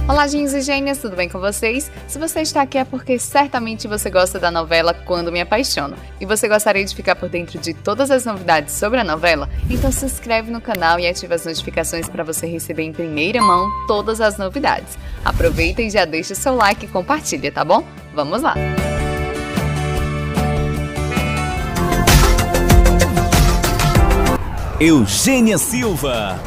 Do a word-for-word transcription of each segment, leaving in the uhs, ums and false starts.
Olá, gênios e gênias, tudo bem com vocês? Se você está aqui é porque certamente você gosta da novela Quando Me Apaixono e você gostaria de ficar por dentro de todas as novidades sobre a novela, então se inscreve no canal e ativa as notificações para você receber em primeira mão todas as novidades. Aproveita e já deixa o seu like e compartilha, tá bom? Vamos lá! Eugênia Silva.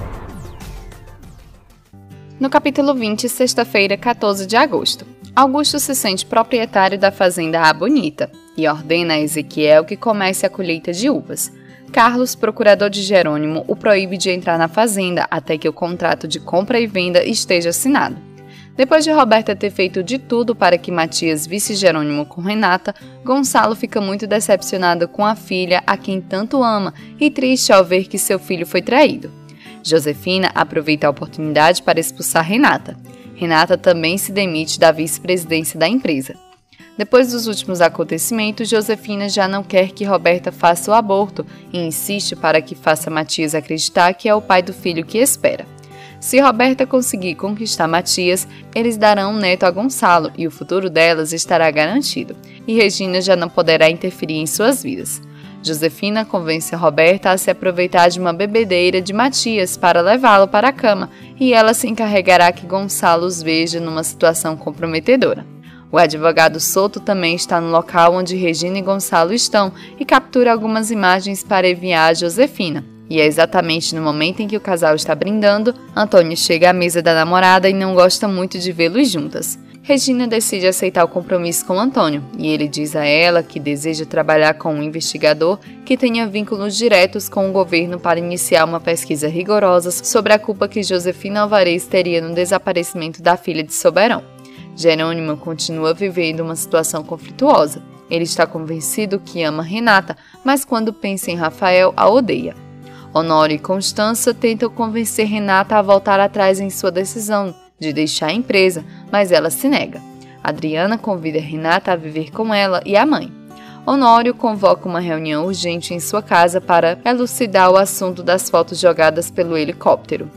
No capítulo vinte, sexta-feira, quatorze de agosto, Augusto se sente proprietário da fazenda A Bonita e ordena a Ezequiel que comece a colheita de uvas. Carlos, procurador de Jerônimo, o proíbe de entrar na fazenda até que o contrato de compra e venda esteja assinado. Depois de Roberta ter feito de tudo para que Matias visse Jerônimo com Renata, Gonçalo fica muito decepcionado com a filha a quem tanto ama e triste ao ver que seu filho foi traído. Josefina aproveita a oportunidade para expulsar Renata. Renata também se demite da vice-presidência da empresa. Depois dos últimos acontecimentos, Josefina já não quer que Roberta faça o aborto e insiste para que faça Matias acreditar que é o pai do filho que espera. Se Roberta conseguir conquistar Matias, eles darão um neto a Gonçalo e o futuro delas estará garantido, e Regina já não poderá interferir em suas vidas. Josefina convence Roberta a se aproveitar de uma bebedeira de Matias para levá-lo para a cama e ela se encarregará que Gonçalo os veja numa situação comprometedora. O advogado Souto também está no local onde Regina e Gonçalo estão e captura algumas imagens para enviar a Josefina. E é exatamente no momento em que o casal está brindando, Antônio chega à mesa da namorada e não gosta muito de vê-los juntas. Regina decide aceitar o compromisso com Antônio e ele diz a ela que deseja trabalhar com um investigador que tenha vínculos diretos com o governo para iniciar uma pesquisa rigorosa sobre a culpa que Josefina Alvarez teria no desaparecimento da filha de Soberão. Jerônimo continua vivendo uma situação conflituosa. Ele está convencido que ama Renata, mas quando pensa em Rafael, a odeia. Honório e Constança tentam convencer Renata a voltar atrás em sua decisão de deixar a empresa, mas ela se nega. Adriana convida Renata a viver com ela e a mãe. Honório convoca uma reunião urgente em sua casa para elucidar o assunto das fotos jogadas pelo helicóptero.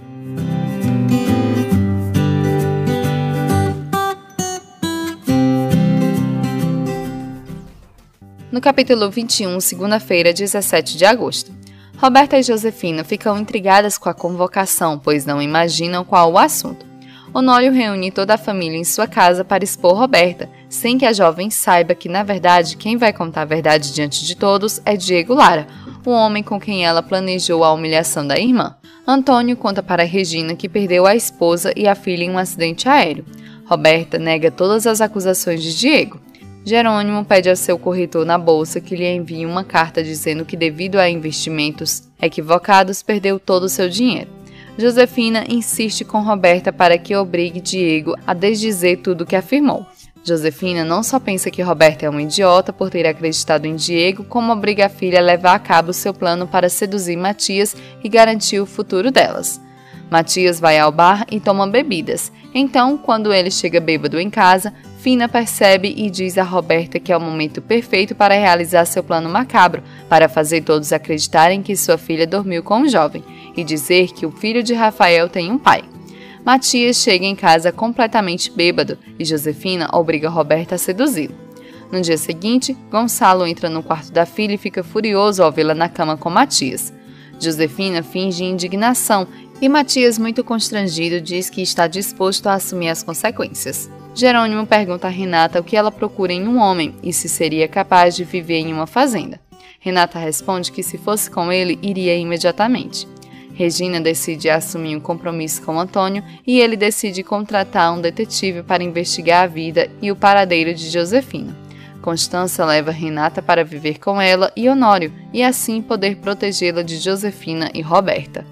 No capítulo vinte e um, segunda-feira, dezessete de agosto. Roberta e Josefina ficam intrigadas com a convocação, pois não imaginam qual o assunto. Honório reúne toda a família em sua casa para expor Roberta, sem que a jovem saiba que, na verdade, quem vai contar a verdade diante de todos é Diego Lara, o homem com quem ela planejou a humilhação da irmã. Antônio conta para Regina que perdeu a esposa e a filha em um acidente aéreo. Roberta nega todas as acusações de Diego. Jerônimo pede ao seu corretor na bolsa que lhe envie uma carta dizendo que, devido a investimentos equivocados, perdeu todo o seu dinheiro. Josefina insiste com Roberta para que obrigue Diego a desdizer tudo o que afirmou. Josefina não só pensa que Roberta é um idiota por ter acreditado em Diego, como obriga a filha a levar a cabo seu plano para seduzir Matias e garantir o futuro delas. Matias vai ao bar e toma bebidas. Então, quando ele chega bêbado em casa, Fina percebe e diz a Roberta que é o momento perfeito para realizar seu plano macabro, para fazer todos acreditarem que sua filha dormiu com o jovem e dizer que o filho de Rafael tem um pai. Matias chega em casa completamente bêbado e Josefina obriga Roberta a seduzi-lo. No dia seguinte, Gonçalo entra no quarto da filha e fica furioso ao vê-la na cama com Matias. Josefina finge indignação e Matias, muito constrangido, diz que está disposto a assumir as consequências. Jerônimo pergunta a Renata o que ela procura em um homem e se seria capaz de viver em uma fazenda. Renata responde que se fosse com ele, iria imediatamente. Regina decide assumir um compromisso com Antônio e ele decide contratar um detetive para investigar a vida e o paradeiro de Josefina. Constança leva Renata para viver com ela e Honório e assim poder protegê-la de Josefina e Roberta.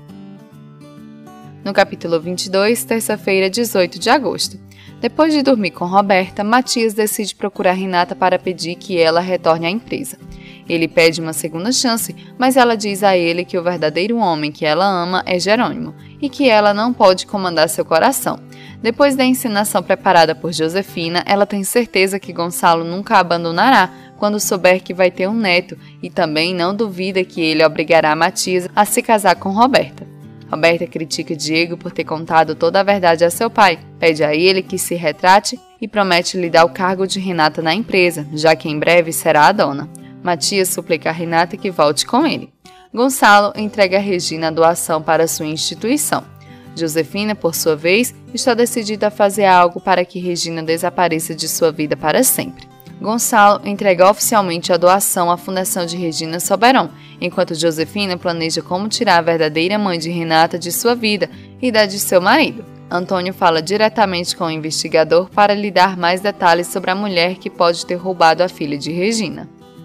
No capítulo vinte e dois, terça-feira, dezoito de agosto. Depois de dormir com Roberta, Matias decide procurar Renata para pedir que ela retorne à empresa. Ele pede uma segunda chance, mas ela diz a ele que o verdadeiro homem que ela ama é Jerônimo e que ela não pode comandar seu coração. Depois da encenação preparada por Josefina, ela tem certeza que Gonçalo nunca a abandonará quando souber que vai ter um neto e também não duvida que ele obrigará Matias a se casar com Roberta. Roberta critica Diego por ter contado toda a verdade a seu pai, pede a ele que se retrate e promete lhe dar o cargo de Renata na empresa, já que em breve será a dona. Matias suplica a Renata que volte com ele. Gonçalo entrega a Regina a doação para sua instituição. Josefina, por sua vez, está decidida a fazer algo para que Regina desapareça de sua vida para sempre. Gonçalo entrega oficialmente a doação à Fundação de Regina Soberon, enquanto Josefina planeja como tirar a verdadeira mãe de Renata de sua vida e da de seu marido. Antônio fala diretamente com o investigador para lhe dar mais detalhes sobre a mulher que pode ter roubado a filha de Regina.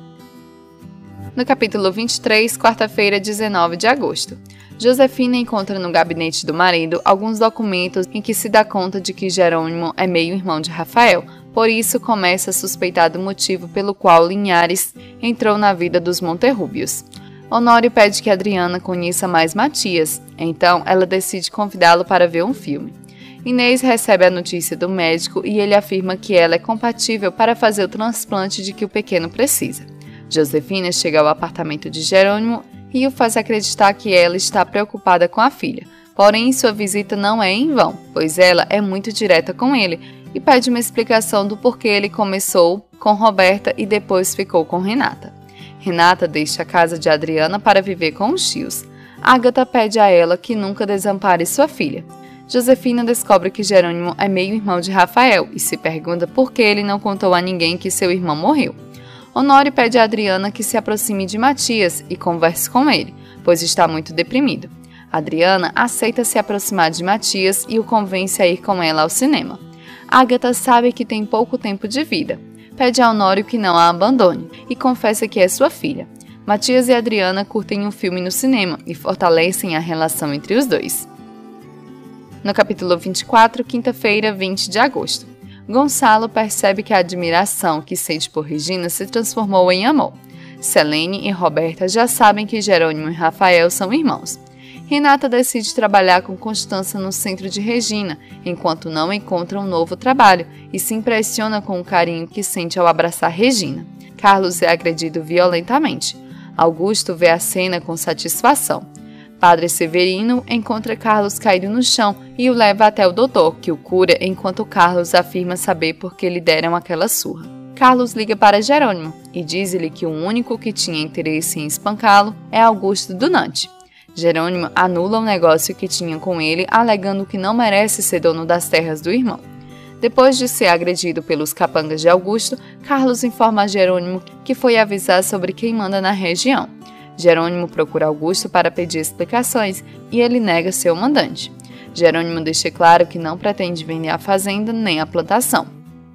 No capítulo vinte e três, quarta-feira, dezenove de agosto. Josefina encontra no gabinete do marido alguns documentos em que se dá conta de que Jerônimo é meio-irmão de Rafael, por isso começa a suspeitar do motivo pelo qual Linhares entrou na vida dos Monterrúbios. Honório pede que Adriana conheça mais Matias, então ela decide convidá-lo para ver um filme. Inês recebe a notícia do médico e ele afirma que ela é compatível para fazer o transplante de que o pequeno precisa. Josefina chega ao apartamento de Jerônimo e o faz acreditar que ela está preocupada com a filha. Porém, sua visita não é em vão, pois ela é muito direta com ele e pede uma explicação do porquê ele começou com Roberta e depois ficou com Renata. Renata deixa a casa de Adriana para viver com os tios. Ágata pede a ela que nunca desampare sua filha. Josefina descobre que Jerônimo é meio-irmão de Rafael e se pergunta por que ele não contou a ninguém que seu irmão morreu. Honório pede a Adriana que se aproxime de Matias e converse com ele, pois está muito deprimido. Adriana aceita se aproximar de Matias e o convence a ir com ela ao cinema. Ágata sabe que tem pouco tempo de vida. Pede a Honório que não a abandone e confessa que é sua filha. Matias e Adriana curtem um filme no cinema e fortalecem a relação entre os dois. No capítulo vinte e quatro, quinta-feira, vinte de agosto. Gonçalo percebe que a admiração que sente por Regina se transformou em amor. Selene e Roberta já sabem que Jerônimo e Rafael são irmãos. Renata decide trabalhar com Constança no centro de Regina, enquanto não encontra um novo trabalho e se impressiona com o carinho que sente ao abraçar Regina. Carlos é agredido violentamente. Augusto vê a cena com satisfação. Padre Severino encontra Carlos caído no chão e o leva até o doutor, que o cura enquanto Carlos afirma saber por que lhe deram aquela surra. Carlos liga para Jerônimo e diz-lhe que o único que tinha interesse em espancá-lo é Augusto Dunante. Jerônimo anula o negócio que tinha com ele, alegando que não merece ser dono das terras do irmão. Depois de ser agredido pelos capangas de Augusto, Carlos informa a Jerônimo que foi avisar sobre quem manda na região. Jerônimo procura Augusto para pedir explicações e ele nega ser o mandante. Jerônimo deixa claro que não pretende vender a fazenda nem a plantação.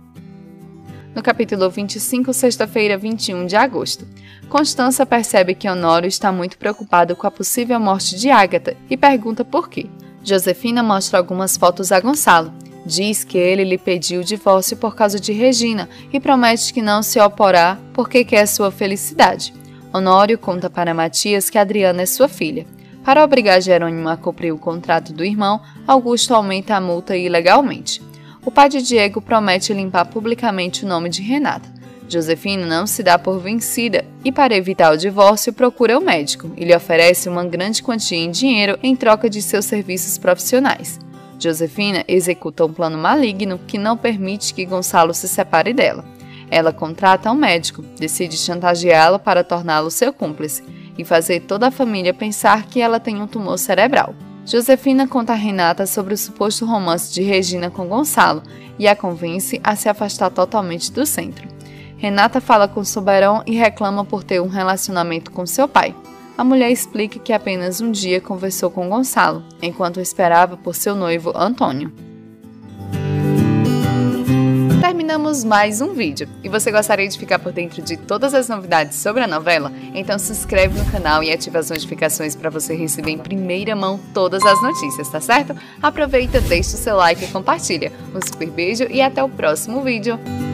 No capítulo vinte e cinco, sexta-feira, vinte e um de agosto. Constança percebe que Honório está muito preocupado com a possível morte de Ágata e pergunta por quê. Josefina mostra algumas fotos a Gonçalo. Diz que ele lhe pediu o divórcio por causa de Regina e promete que não se oporá porque quer sua felicidade. Honório conta para Matias que Adriana é sua filha. Para obrigar Jerônimo a cumprir o contrato do irmão, Augusto aumenta a multa ilegalmente. O pai de Diego promete limpar publicamente o nome de Renata. Josefina não se dá por vencida e, para evitar o divórcio, procura o médico e lhe oferece uma grande quantia em dinheiro em troca de seus serviços profissionais. Josefina executa um plano maligno que não permite que Gonçalo se separe dela. Ela contrata um médico, decide chantageá-lo para torná-lo seu cúmplice e fazer toda a família pensar que ela tem um tumor cerebral. Josefina conta a Renata sobre o suposto romance de Regina com Gonçalo e a convence a se afastar totalmente do centro. Renata fala com Soberon e reclama por ter um relacionamento com seu pai. A mulher explica que apenas um dia conversou com Gonçalo, enquanto esperava por seu noivo Antônio. Terminamos mais um vídeo. E você gostaria de ficar por dentro de todas as novidades sobre a novela? Então se inscreve no canal e ativa as notificações para você receber em primeira mão todas as notícias, tá certo? Aproveita, deixa o seu like e compartilha. Um super beijo e até o próximo vídeo!